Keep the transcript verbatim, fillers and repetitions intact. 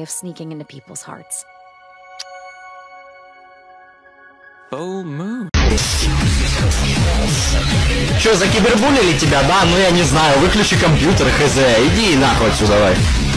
of sneaking into people's hearts. Full moon. Че, закибербулили тебя, да? Ну я не знаю, выключи компьютер, хз, иди нахуй отсюда, давай.